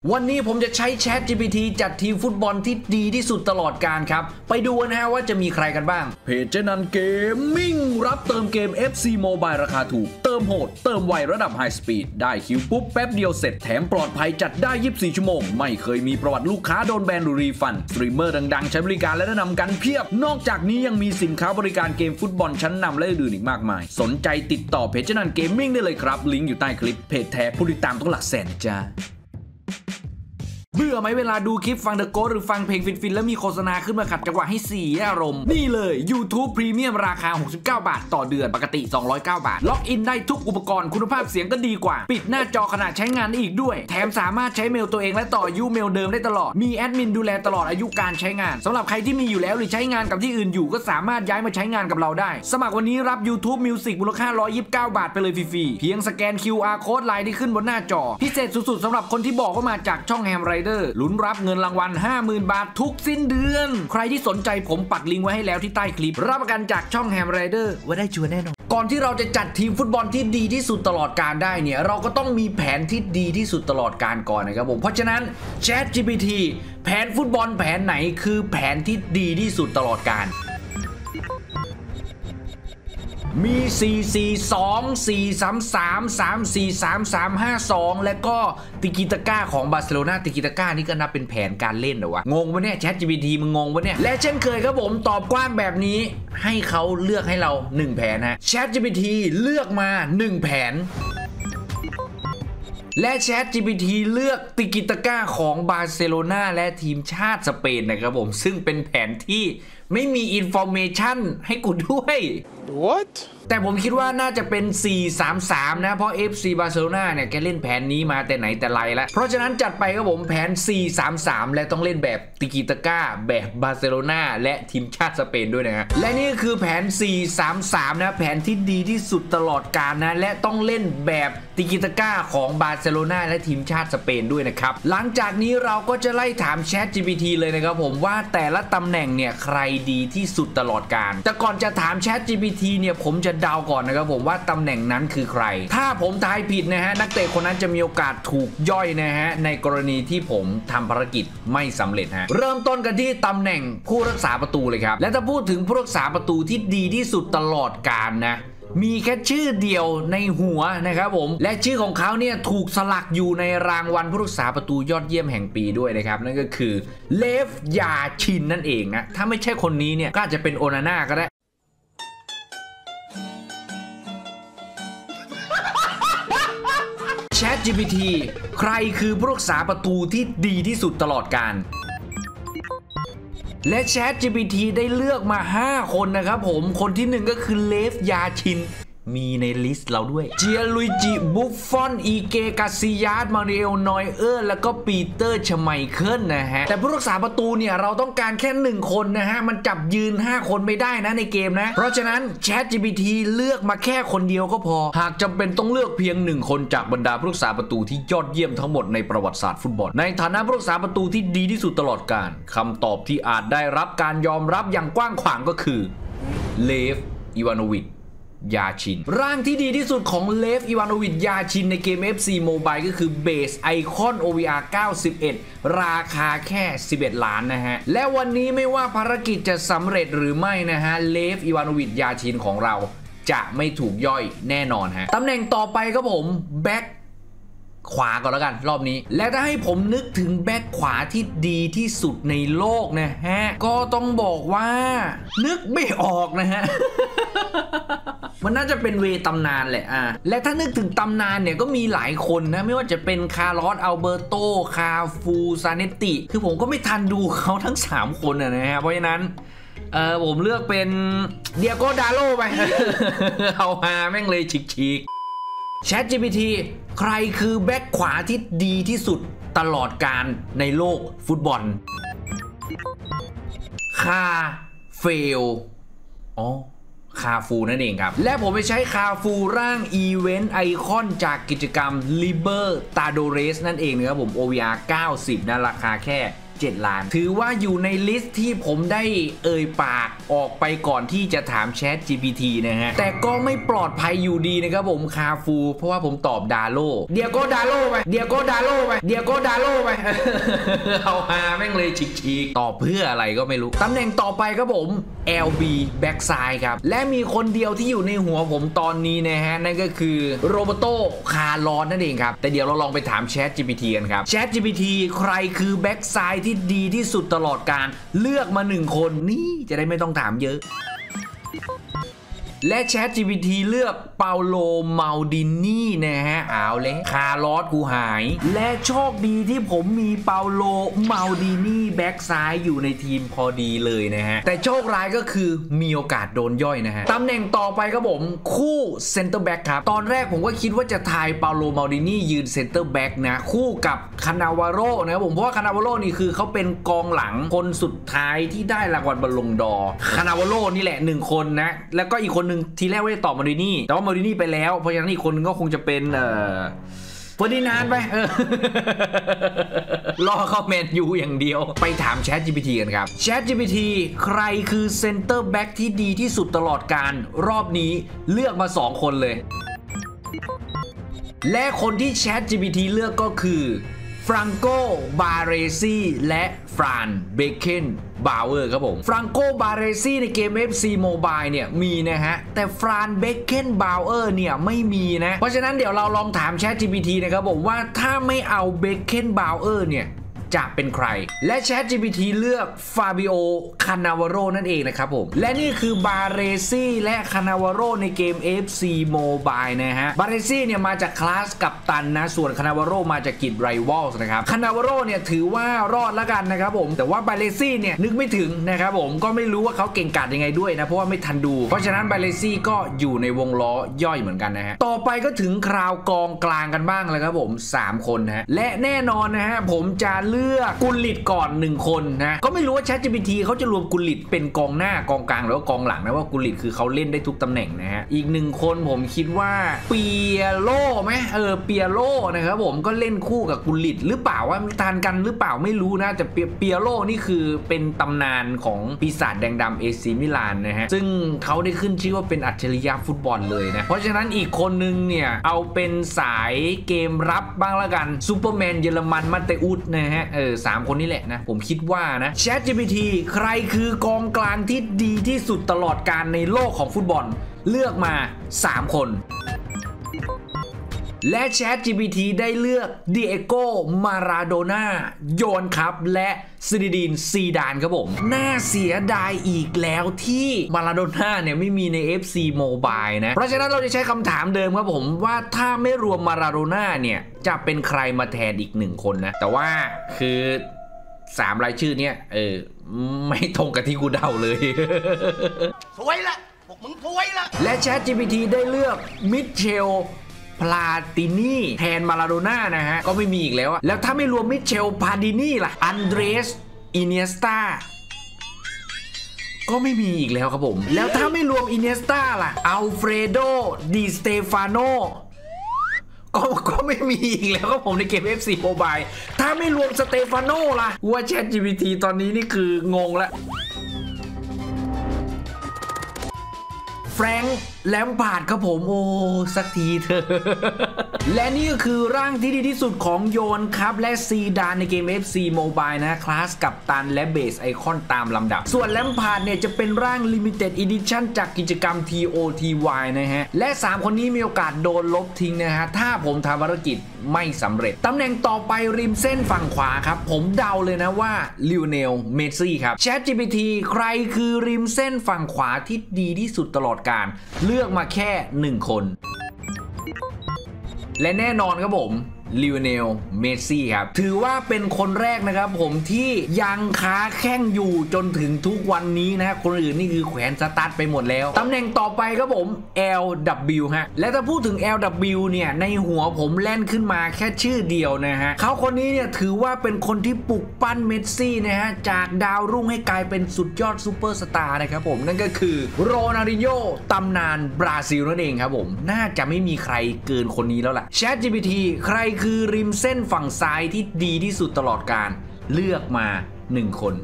วันนี้ผมจะใช้ ChatGPT จัดทีมฟุตบอลที่ดีที่สุดตลอดกาลครับไปดูนะฮะว่าจะมีใครกันบ้างเพจเจนันเกมมิ่งรับเติมเกม FC Mobile ราคาถูกเติมโหดเติมไวระดับไฮสปีดได้คิวปุ๊บแป๊บเดียวเสร็จแถมปลอดภัยจัดได้24ชั่วโมงไม่เคยมีประวัติลูกค้าโดนแบนหรือรีฟันสตรีมเมอร์ดังๆใช้บริการและแนะนำกันเพียบนอกจากนี้ยังมีสินค้าบริการเกมฟุตบอลชั้นนำและอื่นๆอีกมากมายสนใจติดต่อเพจเจนันเกมมิ่งได้เลยครับลิงก์อยู่ใต้คลิปเพจแท้ผู้ติดตามต้องหลักแสนจ้าเบื่อไหมเวลาดูคลิปฟังเดอะโกสหรือฟังเพลงฟินๆแล้วมีโฆษณาขึ้นมาขัดจังหวะให้เสียอารมณ์นี่เลย YouTube Premium ราคา69 บาทต่อเดือนปกติ209 บาทล็อกอินได้ทุกอุปกรณ์คุณภาพเสียงก็ดีกว่าปิดหน้าจอขณะใช้งานได้อีกด้วยแถมสามารถใช้เมลตัวเองและต่ออายุเมลเดิมได้ตลอดมีแอดมินดูแลตลอดอายุการใช้งานสำหรับใครที่มีอยู่แล้วหรือใช้งานกับที่อื่นอยู่ก็สามารถย้ายมาใช้งานกับเราได้สมัครวันนี้รับ YouTube Music มูลค่า129 บาทไปเลยฟรีๆเพียงสแกน QR Code ไลน์ที่ขึ้นบนหน้าจอพิเศษสุดๆสำหรับคนที่บอกว่ามาจากช่องแฮมไรเดอร์ลุ้นรับเงินรางวัล 50,000 บาททุกสิ้นเดือนใครที่สนใจผมปักลิงก์ไว้ให้แล้วที่ใต้คลิปรับประกันจากช่องแฮมไรเดอร์ว่าได้ชัวร์แน่นอนก่อนที่เราจะจัดทีมฟุตบอลที่ดีที่สุดตลอดกาลได้เนี่ยเราก็ต้องมีแผนที่ดีที่สุดตลอดกาลก่อนนะครับผมเพราะฉะนั้น ChatGPT แผนฟุตบอลแผนไหนคือแผนที่ดีที่สุดตลอดกาลมี4-4-2 4-3-3 3-4-3-3 5-2และก็ติกิตาก้าของบาร์เซโลนาติกิตาก้านี่ก็นับเป็นแผนการเล่นเหรอวะงงปะเนี่ย ChatGPT มึงงงปะเนี่ยและเช่นเคยครับผมตอบกว้างแบบนี้ให้เขาเลือกให้เรา1แผนฮะ ChatGPT เลือกมา1แผนและ ChatGPT เลือกติกิตาก้าของบาร์เซโลนาและทีมชาติสเปนนะครับผมซึ่งเป็นแผนที่ไม่มีอินฟอร์เมชันให้กูด้วย What? แต่ผมคิดว่าน่าจะเป็น 4-3-3 นะเพราะ FC บาร์เซโลนาเนี่ยแกเล่นแผนนี้มาแต่ไหนแต่ไรแล้วเพราะฉะนั้นจัดไปครับผมแผน 4-3-3 และต้องเล่นแบบติกิตาก้าแบบบาร์เซโลนาและทีมชาติสเปนด้วยนะฮะและนี่คือแผน 4-3-3 นะแผนที่ดีที่สุดตลอดกาลนะและต้องเล่นแบบติกิตาก้าของบาร์เซโลนาและทีมชาติสเปนด้วยนะครับหลังจากนี้เราก็จะไล่ถาม ChatGPT เลยนะครับผมว่าแต่ละตำแหน่งเนี่ยใครดีที่สุดตลอดกาลแต่ก่อนจะถาม ChatGPT เนี่ยผมจะเดาก่อนนะครับผมว่าตำแหน่งนั้นคือใครถ้าผมทายผิดนะฮะนักเตะคนนั้นจะมีโอกาสถูกย่อยนะฮะในกรณีที่ผมทำภารกิจไม่สำเร็จฮะเริ่มต้นกันที่ตำแหน่งผู้รักษาประตูเลยครับและถ้าพูดถึงผู้รักษาประตูที่ดีที่สุดตลอดกาลนะมีแค่ชื่อเดียวในหัวนะครับผมและชื่อของเขาเนี่ยถูกสลักอยู่ในรางวัลผู้รักษาประตูยอดเยี่ยมแห่งปีด้วยนะครับนั่นก็คือเลฟยาชินนั่นเองนะถ้าไม่ใช่คนนี้เนี่ยก็อาจจะเป็นโอนาน่าก็ได้ChatGPT ใครคือผู้รักษาประตูที่ดีที่สุดตลอดกาลและ ChatGPT ได้เลือกมา 5 คนนะครับผมคนที่1ก็คือเลฟยาชินมีในลิสต์เราด้วยเจียลุยจิบุฟฟอนอีเกกาซิยาสมาริเอลนอยเออร์แล้วก็ปีเตอร์ชไมเคิลนะฮะแต่ผู้รักษาประตูเนี่ยเราต้องการแค่1คนนะฮะมันจับยืน5คนไม่ได้นะในเกมนะเพราะฉะนั้น ChatGPT เลือกมาแค่คนเดียวก็พอหากจำเป็นต้องเลือกเพียง1คนจากบรรดาผู้รักษาประตูที่ยอดเยี่ยมทั้งหมดในประวัติศาสตร์ฟุตบอลในฐานะผู้รักษาประตูที่ดีที่สุดตลอดกาลคำตอบที่อาจได้รับการยอมรับอย่างกว้างขวางก็คือเลฟอีวานอวิชยาชินร่างที่ดีที่สุดของเลฟอีวานอวิชยาชินในเกม FC Mobile ก็คือเบสไอคอน OVR 91ราคาแค่11 ล้านนะฮะและวันนี้ไม่ว่าภารกิจจะสำเร็จหรือไม่นะฮะเลฟอีวานอวิชยาชินของเราจะไม่ถูกย่อยแน่นอนฮะตำแหน่งต่อไปครับผมแบ็คขวาก่อนแล้วกันรอบนี้และถ้าให้ผมนึกถึงแบ็คขวาที่ดีที่สุดในโลกนะฮะก็ต้องบอกว่านึกไม่ออกนะฮะ มันน่าจะเป็นเวตำนานแหละและถ้านึกถึงตำนานเนี่ยก็มีหลายคนนะไม่ว่าจะเป็นคาร์ลอสอัลเบอร์โตคาฟูซาเนติคือผมก็ไม่ทันดูเขาทั้ง3คนนะฮะเพราะฉะนั้นผมเลือกเป็นเดียโกดาโลไป เอาฮาแม่งเลยชิกChatGPT ใครคือแบ็คขวาที่ดีที่สุดตลอดกาลในโลกฟุตบอลคาเฟลคาฟูนั่นเองครับและผมไปใช้คาฟูร่างอีเวนต์ไอคอนจากกิจกรรม Libertadores นั่นเองนะครับผม OVR 90นะราคาแค่ 7 ล้านถือว่าอยู่ในลิสต์ที่ผมได้เอ่ยปากออกไปก่อนที่จะถาม Chat GPT นะฮะแต่ก็ไม่ปลอดภัยอยู่ดีนะครับผมคาฟูเพราะว่าผมตอบดาโลเดียโก้ดาโลไปเดียโก้ดาโลไปเดียโก้ดาโลไป เอาฮาแม่งเลยฉีกๆตอบเพื่ออะไรก็ไม่รู้ตำแหน่งต่อไปครับผม LB Backside ครับและมีคนเดียวที่อยู่ในหัวผมตอนนี้นะฮะนั่นก็คือโรเบโตคาร์ลอสนั่นเองครับแต่เดี๋ยวเราลองไปถาม Chat GPT กันครับ Chat GPT ใครคือแบ็กไซด์ที่ดีที่สุดตลอดการเลือกมา1 คนนี่จะได้ไม่ต้องถามเยอะและ Chat GPT เลือกเปาโลมาลดินี่นะฮะเอาเลยคาร์ลอสกูหายและโชคดีที่ผมมีเปาโลมาลดินี่แบ็กซ้ายอยู่ในทีมพอดีเลยนะฮะแต่โชคร้ายก็คือมีโอกาสโดนย่อยนะฮะตำแหน่งต่อไปครับผมคู่เซนเตอร์แบ็กครับตอนแรกผมก็คิดว่าจะทายเปาโลมาลดินี่ยืนเซนเตอร์แบ็กนะคู่กับคานาวาโรนะครับผมเพราะว่าคานาวาโรนี่คือเขาเป็นกองหลังคนสุดท้ายที่ได้รางวัลบอลลงดอร์คานาวาโรนี่แหละ1 คนนะแล้วก็อีกคนนึงทีแรกว่าจะตอบมาดินี่แต่ว่ามาดินี่ไปแล้วเพราะฉะนั้นอีกคนนึงก็คงจะเป็นเฟอร์ดินานด์ไปรอเข้าแมนยูอย่างเดียวไปถาม Chat GPT กันครับ Chat GPT ใครคือเซนเตอร์แบ็กที่ดีที่สุดตลอดการรอบนี้เลือกมา2 คนเลยและคนที่ Chat GPT เลือกก็คือฟรังโกบาเรซีและฟรานเบเคนบาวเวอร์ครับผมฟรังโกบาเรซีในเกม FC Mobile เนี่ยมีนะฮะแต่ฟรานเบเคนบาวเวอร์เนี่ยไม่มีนะเพราะฉะนั้นเดี๋ยวเราลองถาม Chat GPT นะครับผมว่าถ้าไม่เอาเบเคนบาวเวอร์เนี่ยจะเป็นใครและ Chat GPT เลือกฟาบิโอคานาวาโรนั่นเองนะครับผมและนี่คือบาเรซี่และคานาวาโรในเกม FC Mobile นะฮะบาเรซี่เนี่ยมาจากคลาสกัปตันนะส่วนคานาวาโรมาจากกิจไรวัลส์นะครับคานาวาโรเนี่ยถือว่ารอดแล้วกันนะครับผมแต่ว่าบาเรซี่เนี่ยนึกไม่ถึงนะครับผมก็ไม่รู้ว่าเขาเก่งกาจยังไงด้วยนะเพราะว่าไม่ทันดูเพราะฉะนั้นบาเรซี่ก็อยู่ในวงล้อย่อยเหมือนกันนะฮะต่อไปก็ถึงคราวกองกลางกันบ้างแล้วครับผม3 คนนะฮะและแน่นอนนะฮะผมจะเลือกกุลลิตก่อน1 คนนะก็ไม่รู้ว่า Chat GPT เขาจะรวมกุลลิตเป็นกองหน้ากองกลางหรือว่ากองหลังนะว่ากุลลิตคือเขาเล่นได้ทุกตำแหน่งนะฮะอีก1 คนผมคิดว่าเปียโลไหมเปียโลนะครับผมก็เล่นคู่กับกุลลิตหรือเปล่าว่าทานกันหรือเปล่าไม่รู้นะแต่เปียโลนี่คือเป็นตำนานของปีศาจแดงดำเอซีมิลานนะฮะซึ่งเขาได้ขึ้นชื่อว่าเป็นอัจฉริยะฟุตบอลเลยนะเพราะฉะนั้นอีกคนนึงเนี่ยเอาเป็นสายเกมรับบ้างละกันซูเปอร์แมนเยอรมันมาเตอุสนะฮะ3 คนนี้แหละนะผมคิดว่านะ Chat GPT ใครคือกองกลางที่ดีที่สุดตลอดการในโลกของฟุตบอลเลือกมา3 คนและ Chat GPT ได้เลือกดิเอโกมาราโดน่าโยนครับและซินดีนซีดานครับผมน่าเสียดายอีกแล้วที่มาราโดน่าเนี่ยไม่มีใน FC Mobile นะเพราะฉะนั้นเราจะใช้คำถามเดิมครับผมว่าถ้าไม่รวมมาราโดน่าเนี่ยจะเป็นใครมาแทนอีก1 คนนะแต่ว่าคือ3 รายชื่อเนี่ยไม่ตรงกับที่กูเดาเลยสวยละพวกมึงสวยละและ Chat GPT ได้เลือกมิเชลพลาตินีแทนมาราโดน่านะฮะก็ไม่มีอีกแล้วอะแล้วถ้าไม่รวมมิเชลพาดินีล่ะอันเดรสอิเนียสตาก็ไม่มีอีกแล้วครับผมแล้วถ้าไม่รวมอิเนียสตาล่ะอัลเฟรโดดิสเตฟานโนก็ไม่มีอีกแล้วครับผมในเกม FC Mobile ถ้าไม่รวมสเตฟานโนล่ะว่า Chat GPT ตอนนี้นี่คืองงละแฟรงค์แลมพาร์ดครับผมโอ้สักทีเถอะ และนี่ก็คือร่างที่ดีที่สุดของโยนครับและซีดานในเกม FC Mobile นะคลาสกัปตันและเบสไอคอนตามลำดับส่วนแลมพาร์ดเนี่ยจะเป็นร่าง Limited Edition จากกิจกรรม TOTY นะฮะและ3 คนนี้มีโอกาสโดนลบทิ้งนะฮะถ้าผมทำภารกิจไม่สำเร็จตำแหน่งต่อไปริมเส้นฝั่งขวาครับผมเดาเลยนะว่าลิโอเนลเมสซี่ครับ Chat GPT ใครคือริมเส้นฝั่งขวาที่ดีที่สุดตลอดการเลือกมาแค่1 คนและแน่นอนครับผมลิโอเนลเมสซี่ครับถือว่าเป็นคนแรกนะครับผมที่ยังค้าแข้งอยู่จนถึงทุกวันนี้นะคนอื่นนี่คือแขวนสตาร์ทไปหมดแล้วตำแหน่งต่อไปครับผม LW ฮะและถ้าพูดถึง LW เนี่ยในหัวผมแล่นขึ้นมาแค่ชื่อเดียวนะฮะเขาคนนี้เนี่ยถือว่าเป็นคนที่ปลุกปั้นเมสซี่นะฮะจากดาวรุ่งให้กลายเป็นสุดยอดซูเปอร์สตาร์นะครับผมนั่นก็คือโรนัลดินโญ่ตำนานบราซิลนั่นเองครับผมน่าจะไม่มีใครเกินคนนี้แล้วล่ะ Chat GPT ใครคือริมเส้นฝั่งซ้ายที่ดีที่สุดตลอดกาลเลือกมา1คน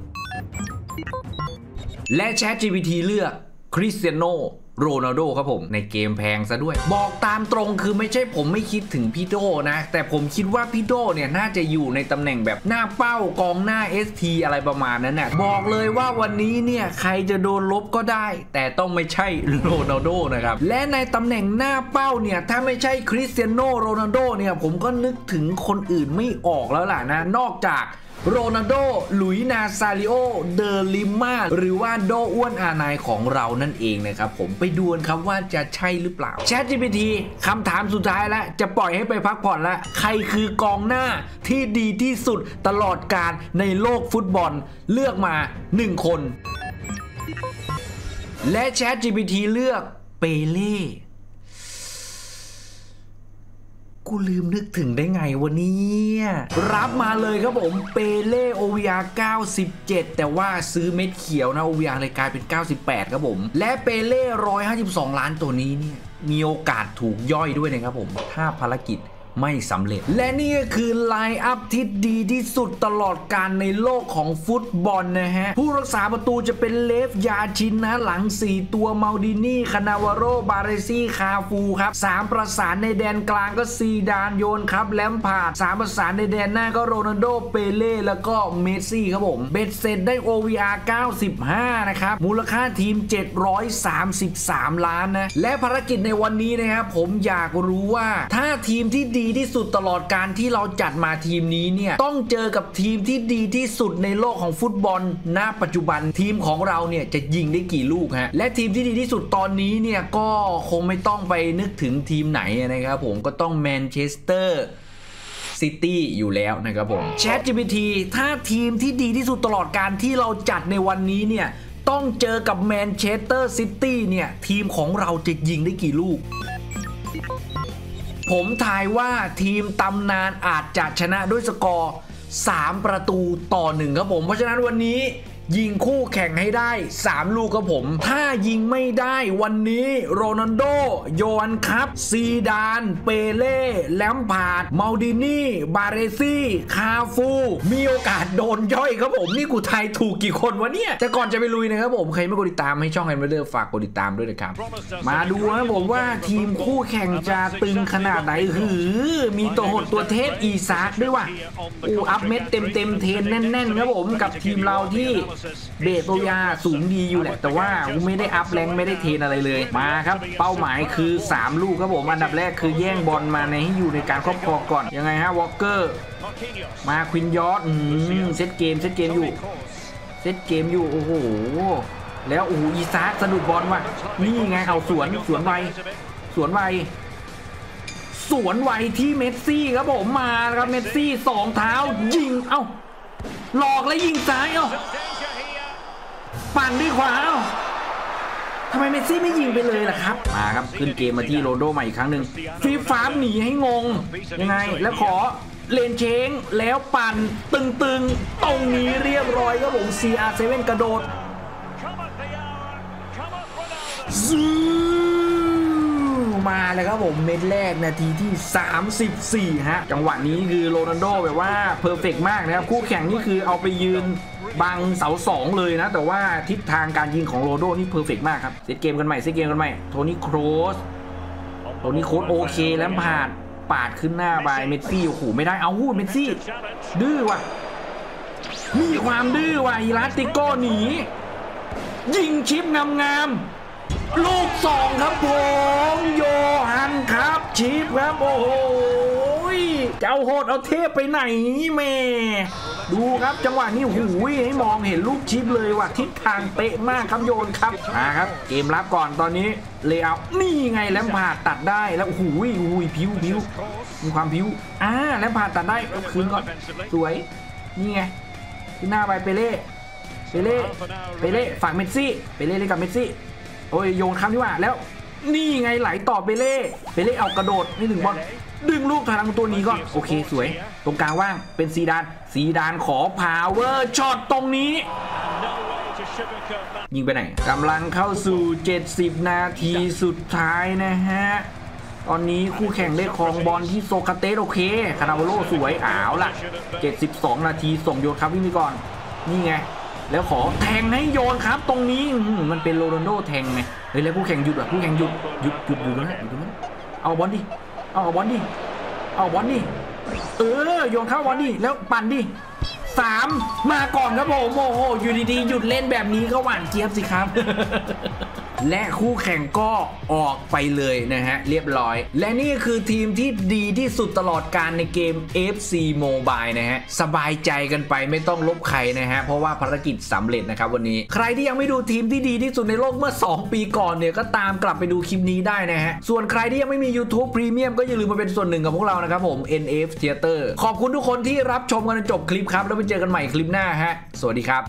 และ ChatGPT เลือกคริสเตียโนโรนัลโดครับผมในเกมแพงซะด้วยบอกตามตรงคือไม่ใช่ผมไม่คิดถึงพี่โดนะแต่ผมคิดว่าพี่โดเนี่ยน่าจะอยู่ในตำแหน่งแบบหน้าเป้ากองหน้า ST อะไรประมาณนั้นน่ะบอกเลยว่าวันนี้เนี่ยใครจะโดนลบก็ได้แต่ต้องไม่ใช่โรนัลโดนะครับและในตำแหน่งหน้าเป้าเนี่ยถ้าไม่ใช่คริสเตียโนโรนัลโดเนี่ยผมก็นึกถึงคนอื่นไม่ออกแล้วล่ะนะนอกจากโรนัลโดหลุยนาซาริโอเดอลิม่าหรือว่าโดอ้วนอานายของเรานั่นเองนะครับผมไปดูกันครับว่าจะใช่หรือเปล่า ChatGPT คำถามสุดท้ายแล้วจะปล่อยให้ไปพักผ่อนแล้วใครคือกองหน้าที่ดีที่สุดตลอดกาลในโลกฟุตบอลเลือกมา1คนและ ChatGPT เลือกเปเล่กูลืมนึกถึงได้ไงวันนี้รับมาเลยครับผมเปเล่ OVR 97แต่ว่าซื้อเม็ดเขียวนะ OVR เลยกลายเป็น98ครับผมและเปเล่152ล้านตัวนี้เนี่ยมีโอกาสถูกย่อยด้วยนะครับผมถ้าภารกิจไม่สำเร็จและนี่ก็คือไลน์อัพที่ดีที่สุดตลอดการในโลกของฟุตบอลนะฮะผู้รักษาประตูจะเป็นเลฟยาชินนะหลัง4ตัวเมาดินี่คานาวาโรบาเรซี่คาฟูครับ3ประสานในแดนกลางก็ซีดานโยนครับแลมพาร์ด3ประสานในแดนหน้าก็โรนัลโดเปเล่แล้วก็เมสซี่ครับผมเบ็ดเสร็จได้ OVR 95นะครับมูลค่าทีม733ล้านนะและภารกิจในวันนี้นะครับผมอยากรู้ว่าถ้าทีมที่ดีที่สุดตลอดการที่เราจัดมาทีมนี้เนี่ยต้องเจอกับทีมที่ดีที่สุดในโลกของฟุตบอลณปัจจุบันทีมของเราเนี่ยจะยิงได้กี่ลูกฮะและทีมที่ดีที่สุดตอนนี้เนี่ยก็คงไม่ต้องไปนึกถึงทีมไหนนะครับผมก็ต้องแมนเชสเตอร์ซิตี้อยู่แล้วนะครับผม ChatGPT ถ้าทีมที่ดีที่สุดตลอดการที่เราจัดในวันนี้เนี่ยต้องเจอกับแมนเชสเตอร์ซิตี้เนี่ยทีมของเราจะยิงได้กี่ลูกผมทายว่าทีมตำนานอาจจะชนะด้วยสกอร์3-1ครับผมเพราะฉะนั้นวันนี้ยิงคู่แข่งให้ได้3ลูกครับผมถ้ายิงไม่ได้วันนี้โรนัลโดโยนครับซีดานเปเล่แลมพาร์ดมัลดินี่บาเรซี่คาฟูมีโอกาสโดนย่อยครับผมนี่กูทายถูกกี่คนวะเนี่ยแต่ก่อนจะไปลุยนะครับผมใครไม่กดติดตามให้ช่องแอนเดอร์ฝากกดติดตามด้วยนะครับมาดูนะผมว่าทีมคู่แข่งจะตึงขนาดไหนมีตัวหดตัวเทพอีซากด้วยว่ะอัพเม็ดเต็มเทนแน่นๆครับผมกับทีมเราที่เบสโตยาสูงดีอยู่แหละแต่ว่าไม่ได้อัพแรงไม่ได้เทนอะไรเลยมาครับเป้าหมายคือ3ลูกครับผมอันดับแรกคือแย่งบอลมาให้อยู่ในการครอบครองก่อนยังไงฮะวอลเกอร์มาควินยอร์ดเซตเกมอยู่โอ้โหแล้วอีซาร์สะดุดบอลว่ะนี่ไงเอาสวนไวที่เมสซี่ครับผมมาครับเมสซี่2เท้ายิงเอ้าหลอกแล้วยิงซ้ายเอ้าปั่นด้วยขวาทำไมเมสซี่ไม่ยิงไปเลยล่ะครับมาครับขึ้นเกมมาที่โรนัลโดใหม่อีกครั้งหนึ่งฟีฟ้าหนีให้งงยังไงแล้วขอเลนเชงแล้วปั่นตึงตรงนี้เรียบร้อยครับผม CR7 กระโดดมาเลยครับผมเม็ดแรกนาทีที่34ฮะจังหวะนี้คือโรนัลโดแบบว่าเพอร์เฟกต์มากนะครับคู่แข่งนี่คือเอาไปยืนบังเสา2เลยนะแต่ว่าทิศทางการยิงของโรนัลโดนี่เพอร์เฟกต์มากครับเซตเกมกันใหม่โทนี่โครสโอเคแล้วปาดขึ้นหน้าบายเมสซี่โอ้โหไม่ได้เอาเมสซี่ดื้อว่ะมีความดื้อว่ะอีลาติโก้หนียิงชิปงามลูก2ครับผมโยฮันครับชิปครับโอ้โหจะเอาโหดเอาเทพไปไหนแม่ดูครับจังหวะนี้หูยให้มองเห็นลูกชิปเลยว่ะทิศทางเป๊ะมากครับโยนครับมาครับเกมรับก่อนตอนนี้เลเอานี่ไงแลมพาร์ดตัดได้แล้วหูยผิวมีความผิวแลมพาร์ดตัดได้เอาคืนก่อนสวยนี่ไงขึ้นหน้าไปเปเล่ฝากเมสซี่เปเล่เล่นกับเมสซี่โอ้ยโยนคำที่ว่าแล้วนี่ไงไหลต่อเปเล่เอากระโดดนี่ถึงบอลดึงลูกทางตัวนี้ก่อนโอเคสวยตรงกลางว่างเป็นซีดานขอพาวเวอร์ช็อตตรงนี้ยิงไปไหนกำลังเข้าสู่70นาทีสุดท้ายนะฮะตอนนี้คู่แข่งได้ครองบอลที่โซคาเตสโอเคคานาโวโลสวยอ้าวล่ะ72 นาทีส่งโยนครับวิ่งไปก่อนนี่ไงแล้วขอแทงให้โยนครับตรงนี้มันเป็นโรนัลโดแทงไงเฮ้ยแล้วคู่แข่งหยุดอ่ะคู่แข่งหยุดอยู่แล้วอยู่ตรงนั้นเอาบอลดิเอาบอลดิโยนเข้าบอลดิแล้วปั่นดิ3มาก่อนครับผมโอ้โหอยู่ดีๆหยุดเล่นแบบนี้ก็หวานเจี๊ยบสิครับ และคู่แข่งก็ออกไปเลยนะฮะเรียบร้อยและนี่คือทีมที่ดีที่สุดตลอดการในเกม FC Mobile นะฮะสบายใจกันไปไม่ต้องลบใครนะฮะเพราะว่าภารกิจสำเร็จนะครับวันนี้ใครที่ยังไม่ดูทีมที่ดีที่สุดในโลกเมื่อ2 ปีก่อนเนี่ยก็ตามกลับไปดูคลิปนี้ได้นะฮะส่วนใครที่ยังไม่มี YouTube Premium ก็อย่าลืมมาเป็นส่วนหนึ่งกับพวกเรานะครับผม NF Theater ขอบคุณทุกคนที่รับชมกันจนจบคลิปครับแล้วไปเจอกันใหม่คลิปหน้าฮะสวัสดีครับ